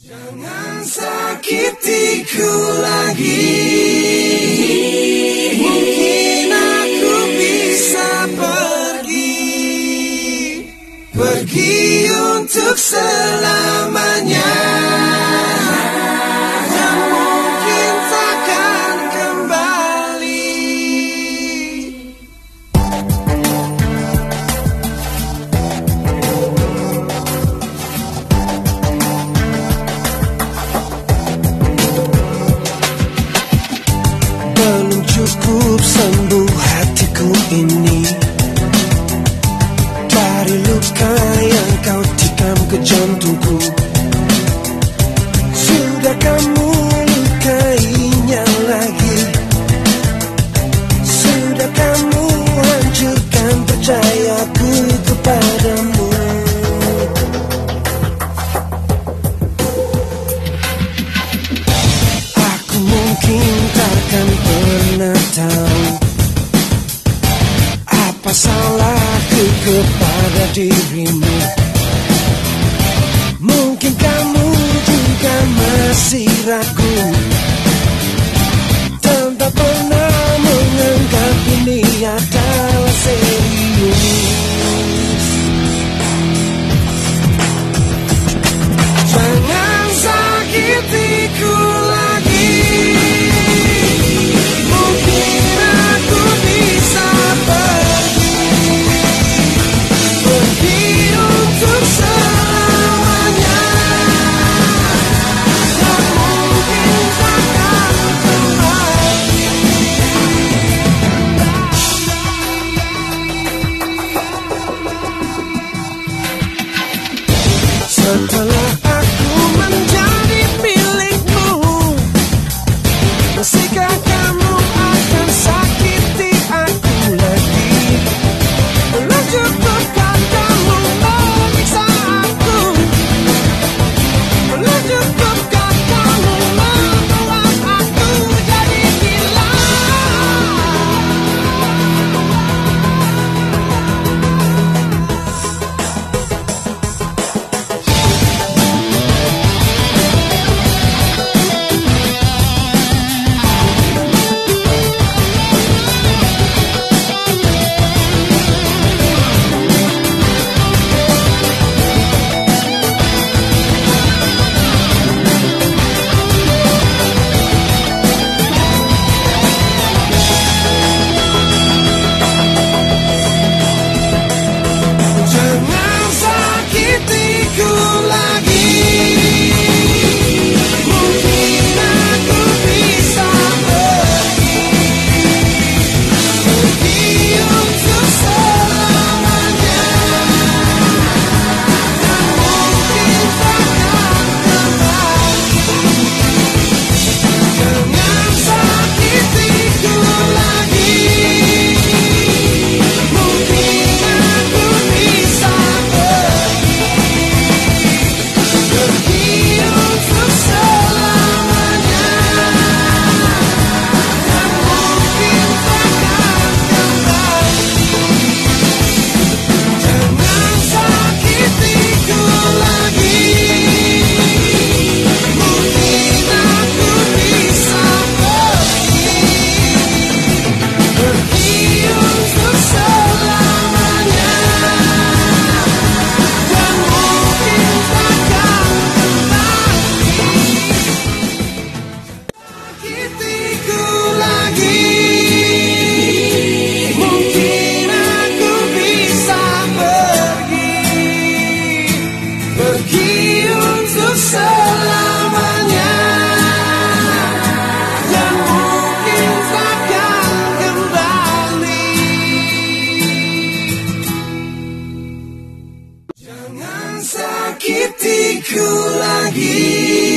Jangan sakitiku lagi. Mungkin aku bisa pergi untuk selamanya. Dan mungkin takkan kembali. Belum cukup sembuh hatiku ini dari luka yang kau tikam ke jantungku. Sudah kamu lukainya lagi. Sudah kamu hancurkan percayaku kepadamu. Aku mungkin takkan pernah tahu apa salahku kepada dirimu. Mungkin kamu juga masih ragu, tanpa pernah menganggap ini adalah serius. Jangan sakitiku lagi. Mungkin aku bisa pergi untuk selamanya. Dan mungkin takkan kembali. Setelah aku menjadi milikmu, masihkah kamu akan sakiti aku lagi? Belum cukupkah kamu menyiksa aku? Belum cukupkah kamu membuat aku jadi gila? Jangan sakitiku lagi. Mungkin aku bisa pergi untuk selamanya. Dan mungkin takkan kembali. Jangan sakitiku lagi. Mungkin aku bisa pergi untuk selamanya. Dan mungkin takkan kembali. Jangan sakitiku lagi. Mungkin aku bisa pergi untuk selamanya. Dan mungkin takkan kembali. Sakitiku lagi. Mungkin aku bisa pergi untuk selamanya. Dan mungkin takkan kembali. Jangan sakitiku lagi.